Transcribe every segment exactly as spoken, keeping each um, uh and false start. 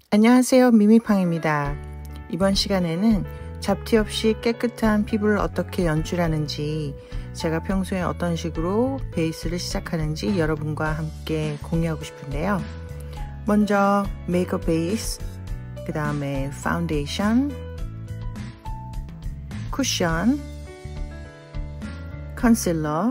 안녕하세요, 미미팡입니다. 이번 시간에는 잡티 없이 깨끗한 피부를 어떻게 연출하는지, 제가 평소에 어떤 식으로 베이스를 시작하는지 여러분과 함께 공유하고 싶은데요. 먼저 메이크업 베이스, 그 다음에 파운데이션, 쿠션, 컨실러,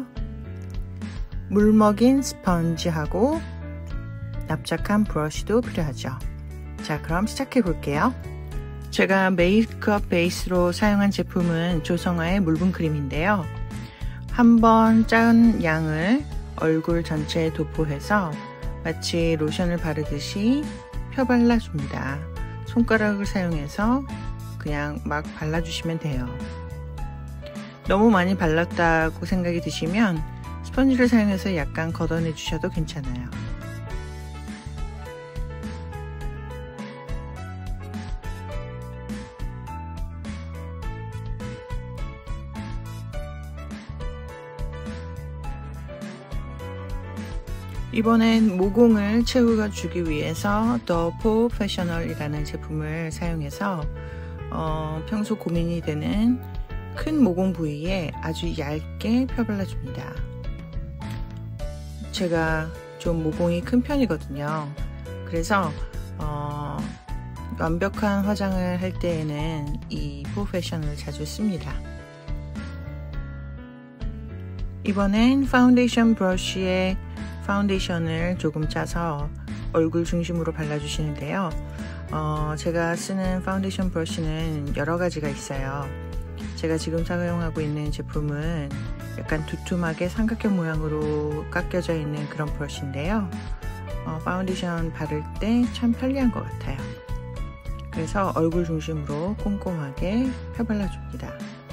물먹인 스펀지하고 납작한 브러쉬도 필요하죠. 자, 그럼 시작해 볼게요. 제가 메이크업 베이스로 사용한 제품은 조성아의 물분 크림인데요. 한번 작은 양을 얼굴 전체에 도포해서 마치 로션을 바르듯이 펴발라줍니다. 손가락을 사용해서 그냥 막 발라주시면 돼요. 너무 많이 발랐다고 생각이 드시면 스펀지를 사용해서 약간 걷어내 주셔도 괜찮아요. 이번엔 모공을 채워주기 위해서 더 프로페셔널이라는 제품을 사용해서 어, 평소 고민이 되는 큰 모공 부위에 아주 얇게 펴발라줍니다. 제가 좀 모공이 큰 편이거든요. 그래서 어, 완벽한 화장을 할 때에는 이 프로페셔널을 자주 씁니다. 이번엔 파운데이션 브러쉬에 파운데이션을 조금 짜서 얼굴 중심으로 발라주시는데요. 어, 제가 쓰는 파운데이션 브러쉬는 여러 가지가 있어요. 제가 지금 사용하고 있는 제품은 약간 두툼하게 삼각형 모양으로 깎여져 있는 그런 브러쉬인데요. 어, 파운데이션 바를 때 참 편리한 것 같아요. 그래서 얼굴 중심으로 꼼꼼하게 펴발라줍니다.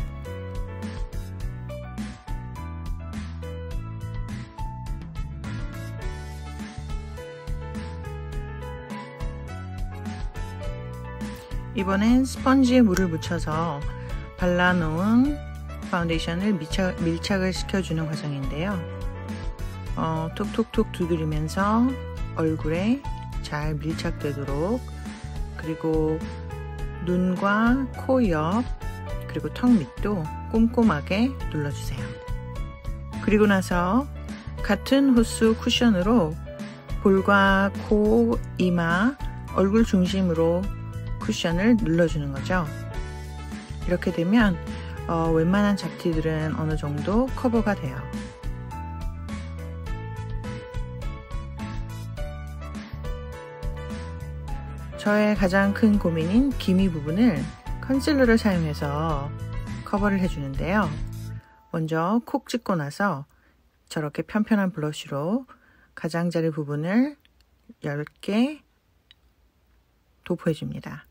이번엔 스펀지에 물을 묻혀서 발라놓은 파운데이션을 밀착, 밀착을 시켜주는 과정인데요. 어, 톡톡톡 두드리면서 얼굴에 잘 밀착되도록, 그리고 눈과 코 옆, 그리고 턱 밑도 꼼꼼하게 눌러주세요. 그리고 나서 같은 호수 쿠션으로 볼과 코, 이마, 얼굴 중심으로 쿠션을 눌러주는 거죠. 이렇게 되면 어, 웬만한 잡티들은 어느 정도 커버가 돼요. 저의 가장 큰 고민인 기미 부분을 컨실러를 사용해서 커버를 해주는데요. 먼저 콕 찍고 나서 저렇게 편편한 블러쉬로 가장자리 부분을 얇게 도포해줍니다.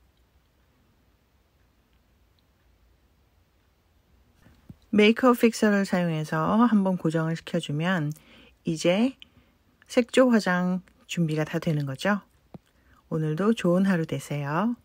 메이크업 픽서를 사용해서 한번 고정을 시켜주면 이제 색조 화장 준비가 다 되는 거죠. 오늘도 좋은 하루 되세요.